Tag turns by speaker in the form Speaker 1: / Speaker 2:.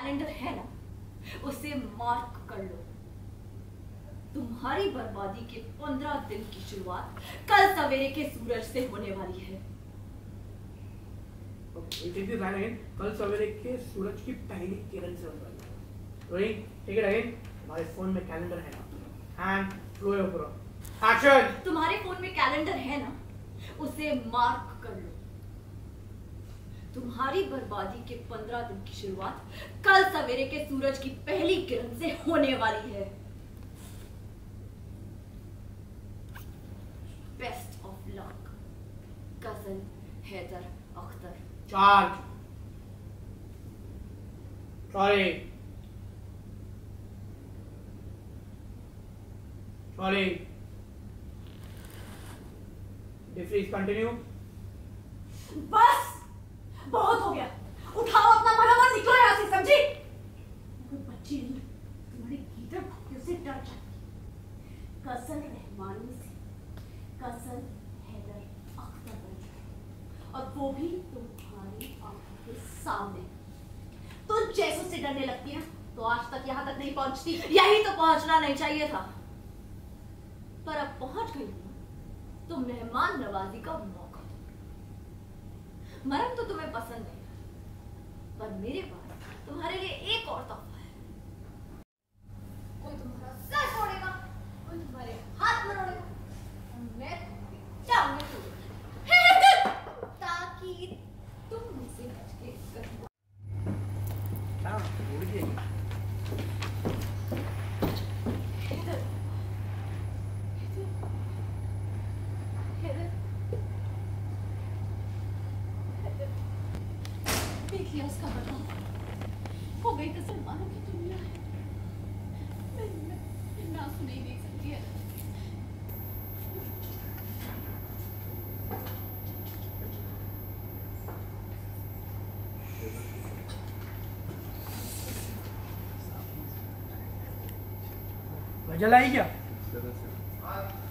Speaker 1: Calendar है ना, उसे मार्क कर लो। तुम्हारी बर्बादी के 15 दिन की शुरुआत कल सवेरे के सूरज से होने वाली है।
Speaker 2: कल सवेरे के सूरज की पहली किरण से होने वाली है। Rolling, take it again. हमारे फोन में कैलेंडर है ना, एंड फ्लो करो। एक्शन।
Speaker 1: तुम्हारे फोन में कैलेंडर है ना, उसे मार्क कर लो। तुम्हारी बर्बादी के 15 दिन की शुरुआत कल सवेरे के सूरज की पहली किरण से होने वाली है। Best of luck, cousin Haider Akhtar.
Speaker 2: Charge. Sorry defreeze, continue.
Speaker 1: बस बहुत हो गया, उठाओ अपना भला और निकलो यहाँ से, समझी? कोई बच्ची नहीं तुम्हारे गीदड़ भौंकने से डर जाती। कजन रहमानी से कजन हैदर अख्तर बन जाए, और वो भी तुम्हारी आंखों के सामने। तो जैसों से डरने लगती है तो आज तक यहाँ तक नहीं पहुंचती। यही तो पहुंचना नहीं चाहिए था, पर अब पहुंच गई हूं तो मेहमान नवाजी का मौका दो। मरम तो तुम्हें पसंद नहीं, पर मेरे पास तुम्हारे लिए एक और तोहफा है। कोई तुम्हारा सर छोड़ेगा, कोई तुम्हारे हाथ मरोड़ेगा, मैं तुम्हारी टांगें तोड़ूंगा, ताकि तुम मुझसे बच के कहीं। देखिए उसका बदलाव हो गई तो सलमानों की दुनिया है। मैं आंसू नहीं देख सकती है।
Speaker 2: वजह आई क्या?